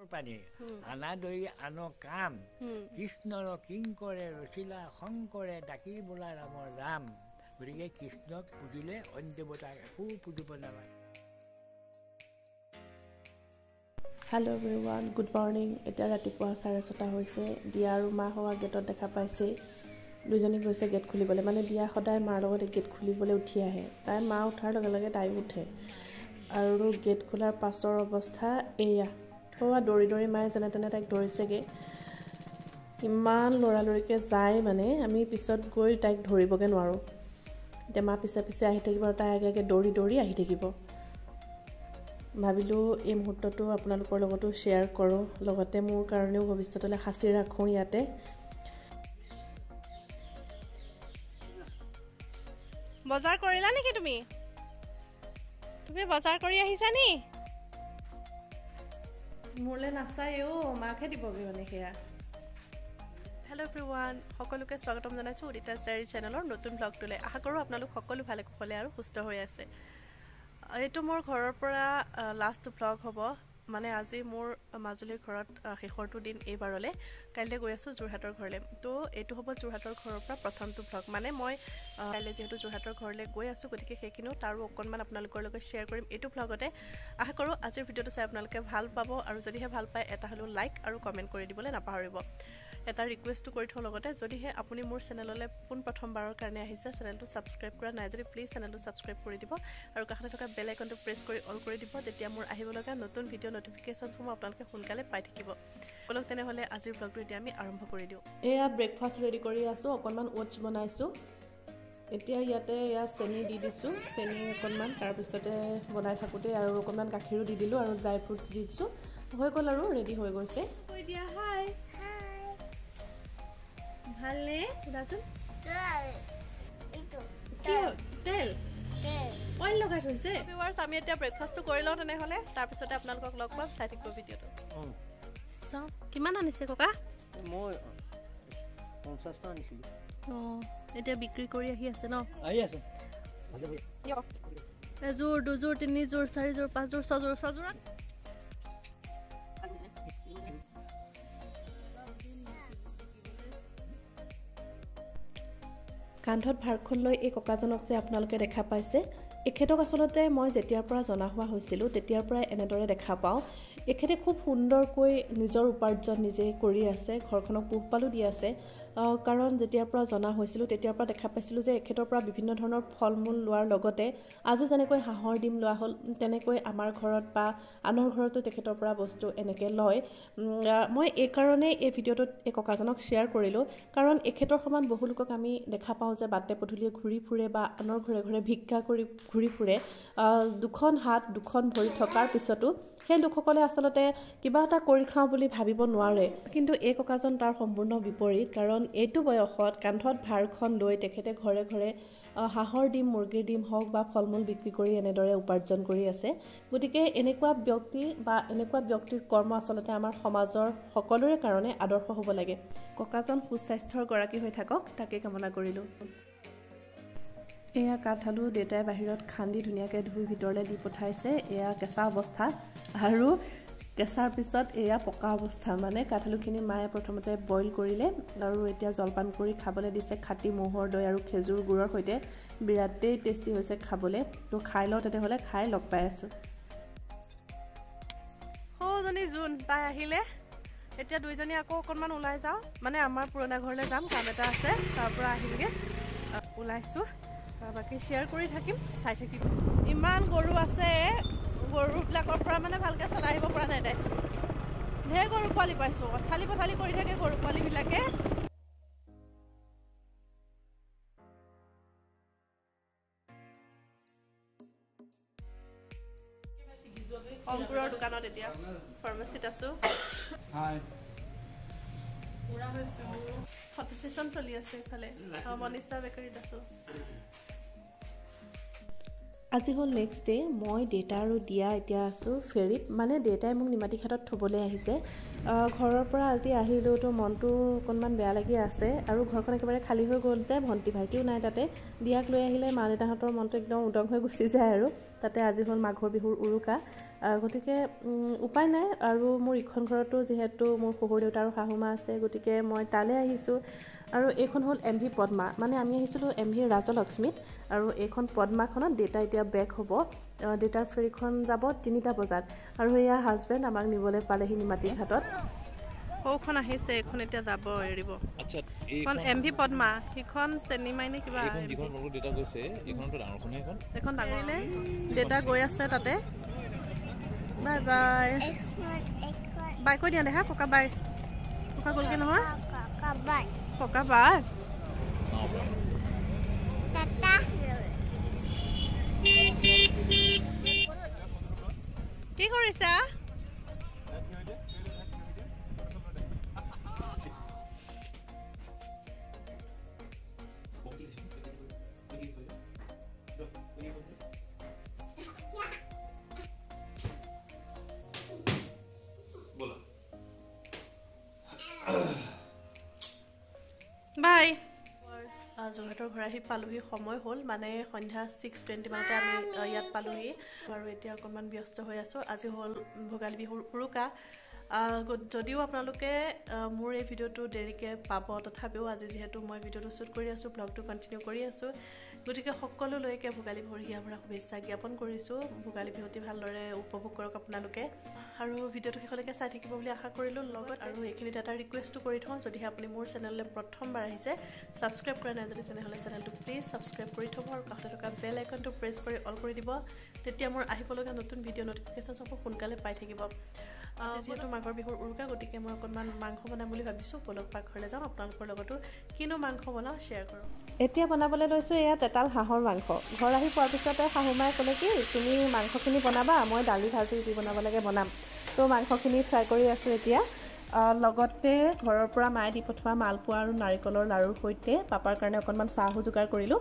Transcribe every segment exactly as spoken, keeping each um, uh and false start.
পানী আনা দৰি আন কাম কৃষ্ণৰ কিংকৰে ৰচিলা শংকৰে ডাকি বোলা ৰামৰ ৰাম গতিকে কৃষ্ণক পুজিলে অন্য দেৱতাক একো পুজিব নালাগে। Hello' everyone, good morning. এতিয়া ৰাতিপুৱা চাৰে ছটা হৈছে। দিয়া আৰু মা হোৱা গেটত দেখা পাইছেই। দুজনী গৈছে গেট খুলিবলৈ, মানে দিয়া সদায় মাৰ লগতে গেট খুলিবলৈ উঠি আহে। তাই মা উঠাৰ লগে লগে তাই উঠে আৰু গেট খোলাৰ পাছৰ অৱস্থা এয়া। হোৱা দৌৰি দৌৰি মায়ে যেনে তেনে তাইক ধৰিছেগৈ। ইমান লৰালৰিকৈ যায় মানে আমি পিছত গৈ তাইক ধৰিবগৈ নোৱাৰোঁ। এতিয়া মা পিছে পিছে আহি থাকিব আৰু তাই আগে আগে দৌৰি দৌৰি আহি থাকিব। ভাবিলোঁ এই মুহূৰ্তটো আপোনালোকৰ লগতো শ্বেয়াৰ কৰোঁ, লগতে মোৰ কাৰণেও ভৱিষ্যতলৈ সাঁচি ৰাখোঁ ইয়াতে। বজাৰ কৰিলা নেকি তুমি? তুমি বজাৰ কৰি আহিছা নি? মোৰলৈ নাচাই অ' মাকহে দিবগৈ মানে সেয়া। হেল্ল' এভৰিৱান, সকলোকে স্বাগতম জনাইছোঁ উদিতাছ ডায়েৰী চেনেলৰ নতুন ব্লগটোলৈ। আশা কৰোঁ আপোনালোক সকলো ভালে কুশলে আৰু সুস্থ হৈ আছে। এইটো মোৰ ঘৰৰ পৰা লাষ্ট ব্লগ হ'ব। মানে আজি মোৰ মাজুলীৰ ঘৰত শেষৰটো দিন এইবাৰলৈ। কাইলৈ গৈ আছোঁ যোৰহাটৰ ঘৰলৈ। তো এইটো হ'ব যোৰহাটৰ ঘৰৰ পৰা প্ৰথমটো ব্লগ। মানে মই কাইলৈ যিহেতু যোৰহাটৰ ঘৰলৈ গৈ আছোঁ, গতিকে সেইখিনিও তাৰো অকণমান আপোনালোকৰ লগত শ্বেয়াৰ কৰিম এইটো ব্লগতে। আশা কৰোঁ আজিৰ ভিডিঅ'টো চাই আপোনালোকে ভাল পাব, আৰু যদিহে ভাল পায় এটা হ'লেও লাইক আৰু কমেণ্ট কৰি দিবলৈ নাপাহৰিব। এটা ৰিকুৱেষ্টটো কৰি থওঁ লগতে, যদিহে আপুনি মোৰ চেনেললৈ পোনপ্ৰথমবাৰৰ কাৰণে আহিছে, চেনেলটো ছাবস্ক্ৰাইব কৰা নাই যদি প্লিজ চেনেলটো ছাবস্ক্ৰাইব কৰি দিব আৰু কাষতে থকা বেল আইকনটো প্ৰেছ কৰি অল কৰি দিব। তেতিয়া মোৰ আহিব লগা নতুন ভিডিঅ' নটিফিকেশ্যনসমূহ আপোনালোকে সোনকালে পাই থাকিব। বলক তেনেহ'লে আজিৰ ব্লগটো এতিয়া আমি আৰম্ভ কৰি দিওঁ। এয়া ব্ৰেকফাষ্ট ৰেডি কৰি আছোঁ, অকণমান অ'টছ বনাইছোঁ। এতিয়া ইয়াতে এয়া চেনি দি দিছোঁ, চেনি অকণমান, তাৰপিছতে বনাই থাকোঁতে আৰু অকণমান গাখীৰো দি দিলোঁ আৰু ড্ৰাই ফ্ৰুটছ দি দিছোঁ। হৈ গ'ল আৰু ৰেডি হৈ গৈছে। কৈ দিয়া হাই। ভালনে? সুধাচোন। তেল অইল লগাই থৈছে। ভিউৱাৰ্ছ, আমি এতিয়া ব্ৰেকফাষ্টটো কৰি লওঁ তেনেহ'লে, তাৰপিছতে আপোনালোকক লগ পাম। চাই থাকিব ভিডিঅ'টো। চাওঁ কিমান আনিছে ককা? মই পঞ্চাছটা আনিছিলোঁ। অঁ, এতিয়া বিক্ৰী কৰি আহি আছে ন? আহি আছে। এযোৰ, দুযোৰ, তিনিযোৰ, চাৰিযোৰ, পাঁচযোৰ, ছযোৰ। ছযোৰত কান্ধত ভাৰখন লৈ এই ককাজনক যে আপোনালোকে দেখা পাইছে, এখেতক আচলতে মই যেতিয়াৰ পৰা জনা হোৱা হৈছিলোঁ তেতিয়াৰ পৰাই এনেদৰে দেখা পাওঁ। এখেতে খুব সুন্দৰকৈ নিজৰ উপাৰ্জন নিজে কৰি আছে, ঘৰখনক পোহপালো দি আছে। কাৰণ যেতিয়াৰ পৰা জনা হৈছিলোঁ তেতিয়াৰ পৰা দেখা পাইছিলোঁ যে এখেতৰ পৰা বিভিন্ন ধৰণৰ ফল মূল লোৱাৰ লগতে আজি যেনেকৈ হাঁহৰ ডিম লোৱা হ'ল, তেনেকৈ আমাৰ ঘৰত বা আনৰ ঘৰতো তেখেতৰ পৰা বস্তু এনেকৈ লয়। মই এইকাৰণেই এই ভিডিঅ'টোত এই ককাজনক শ্বেয়াৰ কৰিলোঁ, কাৰণ এখেতৰ সমান বহু লোকক আমি দেখা পাওঁ যে বাটে পদূলিয়ে ঘূৰি ফুৰে বা আনৰ ঘৰে ঘৰে ভিক্ষা কৰি ঘূৰি ফুৰে। দুখন হাত দুখন ভৰি থকাৰ পিছতো সেই লোকসকলে আচলতে কিবা এটা কৰি খাওঁ বুলি ভাবিব নোৱাৰে। কিন্তু এই ককাজন তাৰ সম্পূৰ্ণ বিপৰীত, কাৰণ এইটো বয়সত কান্ধত ভাৰখন লৈ তেখেতে ঘৰে ঘৰে হাঁহৰ ডিম, মুৰ্গীৰ ডিম হওক বা ফল মূল বিক্ৰী কৰি এনেদৰে উপাৰ্জন কৰি আছে। গতিকে এনেকুৱা ব্যক্তি বা এনেকুৱা ব্যক্তিৰ কৰ্ম আচলতে আমাৰ সমাজৰ সকলোৰে কাৰণে আদৰ্শ হ'ব লাগে। ককাজন সুস্বাস্থ্যৰ গৰাকী হৈ থাকক, তাকে কামনা কৰিলোঁ। এয়া কাঠআলু দেউতাই বাহিৰত খান্দি ধুনীয়াকৈ ধুই ভিতৰলৈ দি পঠাইছে। এয়া কেঁচা অৱস্থা আৰু কেঁচাৰ পিছত এয়া পকা অৱস্থা। মানে কাঠআলুখিনি মায়ে প্ৰথমতে বইল কৰিলে আৰু এতিয়া জলপান কৰি খাবলৈ দিছে খাটি ম'হৰ দৈ আৰু খেজুৰ গুড়ৰ সৈতে। বিৰাটেই টেষ্টি হৈছে খাবলৈ। তো খাই লওঁ তেনেহ'লে, খাই লগ পাই আছোঁ। সৌজনী জোন তাই আহিলে। এতিয়া দুইজনী আকৌ অকণমান ওলাই যাওঁ, মানে আমাৰ পুৰণা ঘৰলৈ যাম, কাম এটা আছে, তাৰ পৰা আহিমগৈ। ওলাইছোঁ, বাকী শ্বেয়াৰ কৰি থাকিম, চাই থাকিম। ইমান গৰু আছে, গৰুবিলাকৰ পৰা মানে ভালকৈ চলাই আহিব পৰা নাই তাই। ঢেৰ গৰু পোৱালি পাইছোঁ, পথালি পথালি কৰি থাকে গৰু পোৱালিবিলাকে। অংকুৰৰ দোকানত এতিয়া ফাৰ্মাচীত আছোঁ। ফটো ছেশ্যন চলি আছে ইফালে, মনিষ্টা বেকাৰীত আছোঁ। আজি হ'ল নেক্সট ডে'। মই দেউতা আৰু দিয়া এতিয়া আছোঁ ফেৰীত। মানে দেউতাই মোক নিমাতী ঘাটত থ'বলৈ আহিছে। ঘৰৰ পৰা আজি আহিলেওতো মনটো অকণমান বেয়া লাগি আছে, আৰু ঘৰখন একেবাৰে খালী হৈ গ'ল যে, ভণ্টি ভাইটিও নাই তাতে। দিয়াক লৈ আহিলে মা দেউতাহঁতৰ মনটো একদম উদং হৈ গুচি যায় আৰু। তাতে আজি হ'ল মাঘৰ বিহুৰ উৰুকা। গতিকে উপায় নাই আৰু মোৰ ইখন ঘৰতো যিহেতু মোৰ শহুৰ দেউতা আৰু শাহুমা আছে গতিকে মই তালৈ আহিছোঁ আৰু এইখন হ'ল এম ভি পদ্মা মানে আমি আহিছিলোঁ এম ভি ৰাজলক্ষ্মীত আৰু এইখন পদ্মাখনত দেউতা এতিয়া বেক হ'ব দেউতাৰ ফেৰীখন যাব তিনিটা বজাত আৰু এয়া হাজবেণ্ড আমাক নিবলৈ পালেহি নিমাতী ঘাটত সৌখন আহিছে এইখন এতিয়া যাব এৰিব আচ্ছা এইখন এম ভি পদ্মা সিখন চেনিমাই নে কিবা এইখন যিখন মোৰ দেউতা গৈছে এইখনটো ডাঙৰখনে এইখন এইখন ডাঙৰলে দেউতা গৈ আছে তাতে বাই বাই বাই কৈ দিয়া দেখা ককা বাই ককা গ'লগে নহয় ককা বাই ককা বাই টাটা কি কৰিছা বাই যোৰহাটৰ ঘৰ আহি পালোহি সময় হ'ল মানে সন্ধ্যা ছিক্স টুৱেণ্টি মানতে আমি ইয়াত পালোহি আৰু এতিয়া অকণমান ব্যস্ত হৈ আছোঁ আজি হ'ল ভোগালী বিহুৰ উৰুকা যদিও আপোনালোকে মোৰ এই ভিডিঅ'টো দেৰিকৈ পাব তথাপিও আজি যিহেতু মই ভিডিঅ'টো শ্বুট কৰি আছোঁ ব্লগটো কণ্টিনিউ কৰি আছোঁ গতিকে সকলোলৈকে ভোগালী বিহুৰ হিয়া ভৰা শুভেচ্ছা জ্ঞাপন কৰিছোঁ ভোগালী বিহুটি ভালদৰে উপভোগ কৰক আপোনালোকে আৰু ভিডিঅ'টো শেষলৈকে চাই থাকিব বুলি আশা কৰিলোঁ লগত আৰু এইখিনিত এটা ৰিকুৱেষ্টো কৰি থওঁ যদিহে আপুনি মোৰ চেনেললৈ প্ৰথমবাৰ আহিছে ছাবস্ক্ৰাইব কৰা নাই যদি তেনেহ'লে চেনেলটো প্লিজ ছাবস্ক্ৰাইব কৰি থ'ব আৰু কাষতে থকা বেল আইকনটো প্ৰেছ কৰি অল কৰি দিব তেতিয়া মোৰ আহিবলগীয়া নতুন ভিডিঅ' নটিফিকেশ্যন সব সোনকালে পাই থাকিব যিহেতু মাঘৰ বিহুৰ উৰুকা গতিকে মই অকণমান মাংস বনাম বুলি ভাবিছোঁ বলক পাকঘৰলৈ যাম আপোনালোকৰ লগতো কিনো মাংস বনাওঁ শ্বেয়াৰ কৰোঁ এতিয়া বনাবলৈ লৈছোঁ এয়া তেতাল হাঁহৰ মাংস ঘৰ আহি পোৱাৰ পিছতে শাহুমাই ক'লে কি তুমি মাংসখিনি বনাবা মই দালি ভাজি যি বনাব লাগে বনাম তো মাংসখিনি ফ্ৰাই কৰি আছোঁ এতিয়া লগতে ঘৰৰ পৰা মায়ে দি পঠোৱা মালপোৱা আৰু নাৰিকলৰ লাড়ুৰ সৈতে পাপাৰ কাৰণে অকণমান চাহো যোগাৰ কৰিলোঁ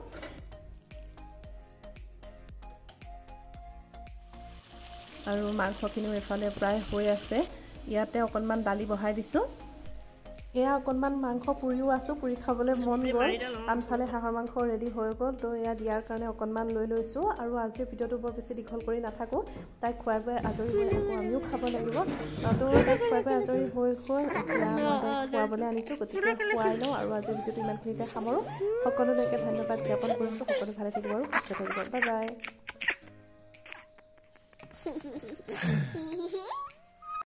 আৰু মাংসখিনিও এফালে প্ৰায় হৈ আছে ইয়াতে অকণমান দালি বহাই দিছোঁ এয়া অকণমান মাংস পুৰিও আছোঁ পুৰি খাবলৈ মন গ'ল আনফালে হাঁহৰ মাংস ৰেডি হৈ গ'ল তো এয়া দিয়াৰ কাৰণে অকণমান লৈ লৈছোঁ আৰু আজিৰ ভিডিঅ'টো বৰ বেছি দীঘল কৰি নাথাকোঁ তাইক খুৱাই বুৱাই আজৰি হৈ আকৌ আমিও খাব লাগিব তো তাইক খুৱাই বুৱাই আজৰি হৈ হৈ এতিয়া খুৱাবলৈ আনিছোঁ গতিকে খুৱাই লওঁ আৰু আজিৰ ভিডিঅ'টো ইমানখিনিতে সামৰোঁ সকলোলৈকে ধন্যবাদ জ্ঞাপন কৰিছোঁ সকলো ভালে থাকিব আৰু সুস্থ থাকিব বাই বাই